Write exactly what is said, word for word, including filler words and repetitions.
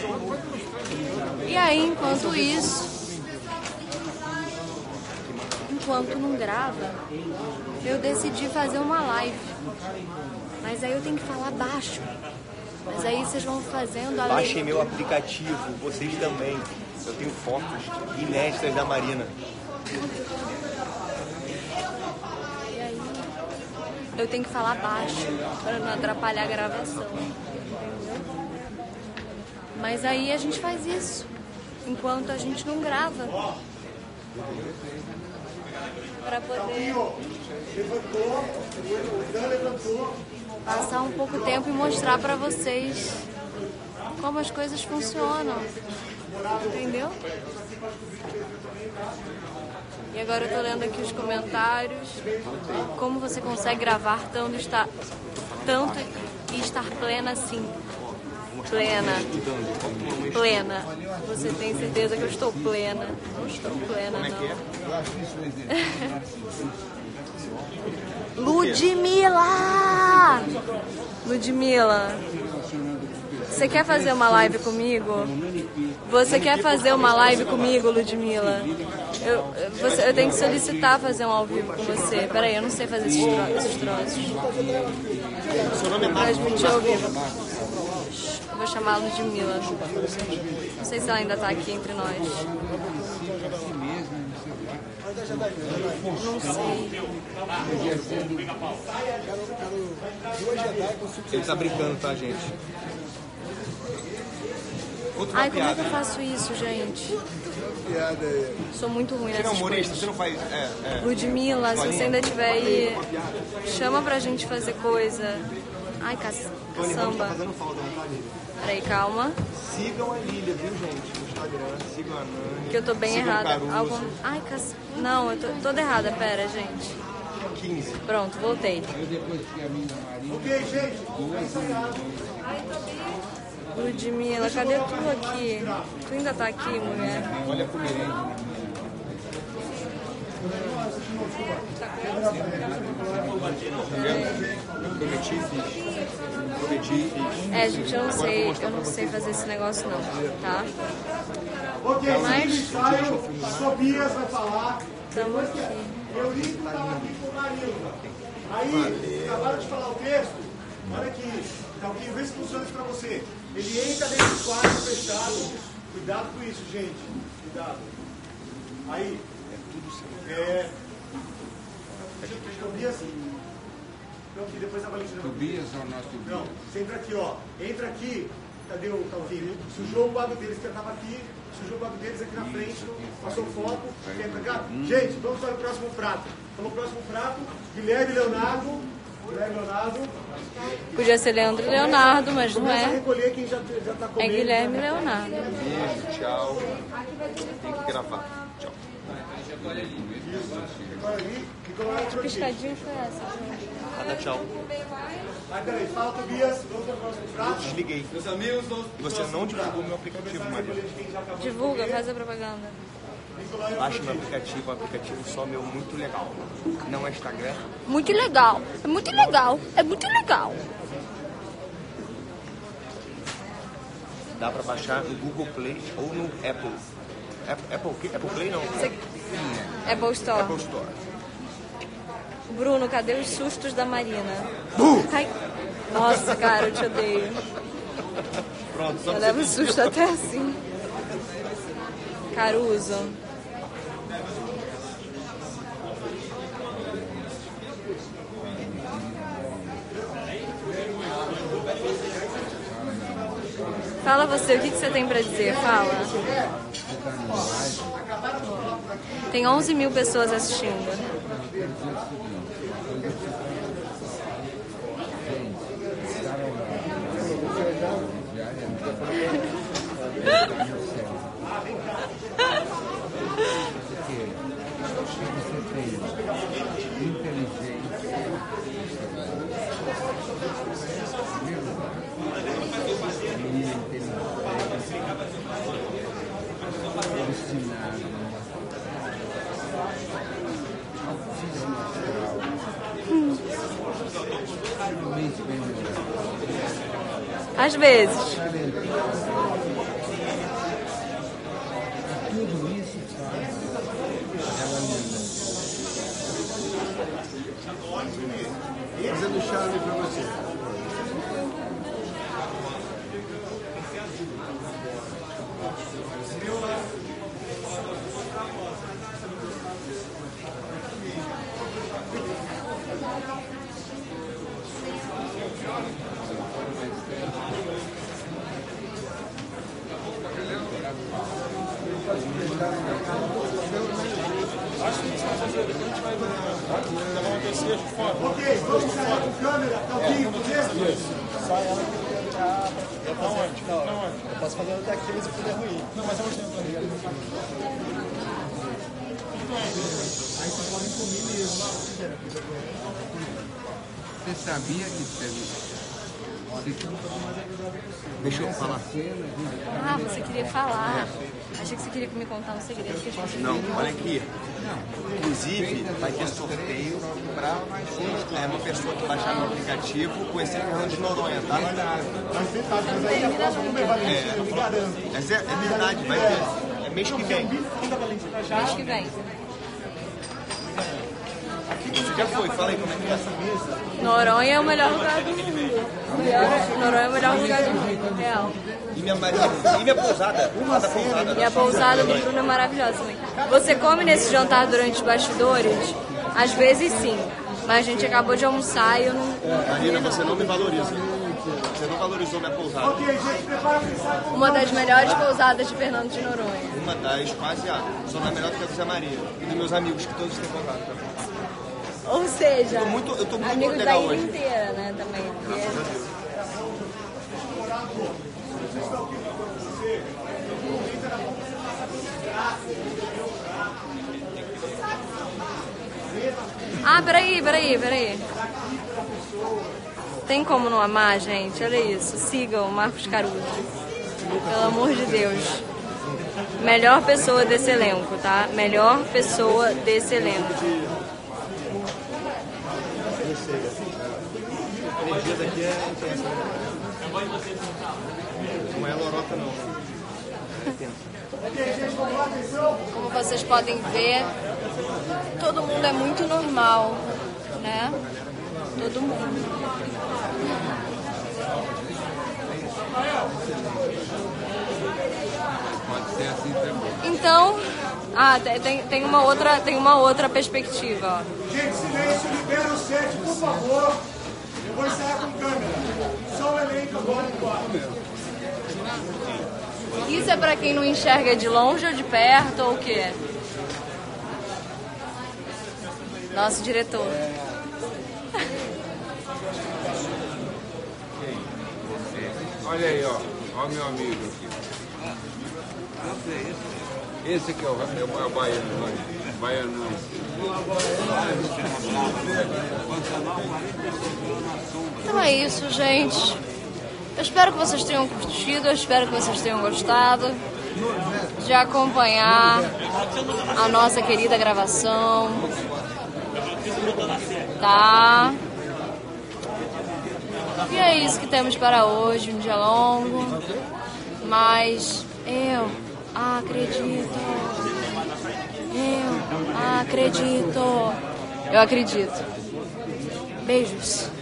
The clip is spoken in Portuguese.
E aí, enquanto isso, enquanto não grava, eu decidi fazer uma live. Mas aí eu tenho que falar baixo. Mas aí vocês vão fazendo a Baixem meu aplicativo, vocês também. Eu tenho fotos inéditas da Marina. E aí eu tenho que falar baixo para não atrapalhar a gravação. Mas aí a gente faz isso enquanto a gente não grava. Para poder passar um pouco tempo e mostrar para vocês como as coisas funcionam. Entendeu? E agora eu tô lendo aqui os comentários. Como você consegue gravar tanto, estar, tanto e estar plena assim? Plena. Plena. Você tem certeza que eu estou plena? Não estou plena, não. Ludmila! Ludmila, você quer fazer uma live comigo? Você quer fazer uma live comigo, Ludmila? Eu, você, eu tenho que solicitar fazer um ao vivo com você. Peraí, eu não sei fazer esses, tro esses troços. Transmitir ao vivo. Eu vou chamar a Ludmila. Não sei se ela ainda tá aqui entre nós. Não sei. Ele tá brincando, tá, gente? Ai, como é que eu faço isso, gente? Sou muito ruim nessas coisas. Você não faz... É, é. Ludmila, se você ainda tiver aí, chama pra gente fazer coisa. Ai, ca caçamba. Peraí, calma. Sigam a Lilia, viu, gente? No Instagram. Sigam a Nani. Que eu tô bem errada. Algum... Ai, ca... Não, eu tô toda errada. Pera, gente. quinze. Pronto, voltei. Ok, gente. Ai, tô bem. Ludmila, cadê tu aqui? Tu ainda tá aqui, mulher? Olha pro merende. Prometi, fiz. Prometi, fiz. É, gente, eu não sei, eu não sei fazer esse negócio não, tá? Ok, mas Tobias vai falar. Tamo aqui. Eu li que tava aqui com o Marina. Aí, acabaram de falar o texto. Olha aqui, tá ok? Vê se funciona isso pra você. Ele entra dentro do quarto fechado. Cuidado com isso, gente. Cuidado. Aí. É tudo certo. É. Tobias. Não, que depois a Valentina. Tobias ou nós Tobias? Não, você entra aqui, ó. Entra aqui. Cadê o Calvinho? Sujou o quadro deles que tava aqui. Sujou o quadro deles aqui na frente. Passou foco. Entra cá. Gente, vamos para o próximo prato. Então, o próximo prato, Guilherme Leonardo. Guilherme Leonardo. Podia ser Leandro e Leonardo, mas não Começa a é. recolher quem já, já tá comendo. É Guilherme e Leonardo. Beijo, tchau. Tem que gravar. Tchau. Que piscadinha foi essa, gente? Ah, dá tchau. Aí, peraí, fala, Tobias. Vamos para o próximo Eu prato. desliguei. Meus amigos, vamos E você não divulgou meu aplicativo, Maria. Divulga, faz a propaganda. Baixe meu aplicativo, um aplicativo só meu, muito legal. Não é Instagram. Muito legal, é muito legal, é muito legal. Dá pra baixar no Google Play ou no Apple. Apple, Apple, Apple Play não. Você... Apple Store. Apple Store. Bruno, cadê os sustos da Marina? Uh! Ai. Nossa, cara, eu te odeio. Pronto, só Eu pra levo você... susto até assim. Caruso. Fala você, o que, que você tem pra dizer? Fala. Tem onze mil pessoas assistindo. Às vezes. do Charlie pra você. Ok, vamos sair com câmera, Calquinho, beleza? Sai ela que eu posso fazer, não, eu posso fazer ela daqui, mas se puder ruim. Não, mas eu vou tentar. Aí vocês podem comer mesmo. Você sabia que teve... Deixa eu falar. Ah, você queria falar. Achei que você queria me contar um segredo que a gente Não, olha aqui. Inclusive, vai ter sorteio para é, uma pessoa que baixar no aplicativo conhecer Fernando de Noronha, tá? Mas verdade, mas aí a próxima não é Valentina, eu me garanto. Mas é, é verdade, vai ter. É mês que vem. mês que vem. Você já foi? Fala aí como é que é essa mesa. Noronha é o melhor lugar do mundo. Melhor- Noronha é o melhor lugar do mundo, real. E minha, e minha pousada? Uma da pousada. E a pousada do Bruno é maravilhosa também. Você come nesse jantar durante os bastidores? Às vezes sim. Mas a gente acabou de almoçar e eu não... Marina, você não me valoriza. Você não valorizou minha pousada. Ok, gente, prepara para ensaio. Uma das melhores pousadas de Fernando de Noronha. Uma das quase a. Só não é melhor do que a do Zé Maria. E dos meus amigos, que todos têm pousada. Ou seja, Eu tô muito, eu tô muito amigos da legal ilha hoje. inteira, né, também. Porque... Ah, peraí, peraí, peraí. Tem como não amar, gente? Olha isso. Sigam o Marcos Caruso. Pelo amor de Deus. Melhor pessoa desse elenco, tá? Melhor pessoa desse elenco. A energia daqui é intensa. Não é lorota, não. Ok, gente, vamos lá, atenção. Como vocês podem ver, todo mundo é muito normal, né? Todo mundo. Pode ser assim também. Então, ah, tem- tem, tem, uma outra, tem uma outra perspectiva, ó. Gente, silêncio, libera o set, por favor. Eu vou ensaiar com câmera. Só o elenco agora em quadro. Isso é pra quem não enxerga de longe ou de perto ou o quê? Nosso diretor. Olha aí, ó. Ó meu amigo aqui. Esse aqui é o, é o, é o baiano, olha. Baianão. Então é isso, gente. Eu espero que vocês tenham curtido, eu espero que vocês tenham gostado de acompanhar a nossa querida gravação. Tá? E é isso que temos para hoje, um dia longo. Mas eu acredito. Eu acredito. Eu acredito. Beijos.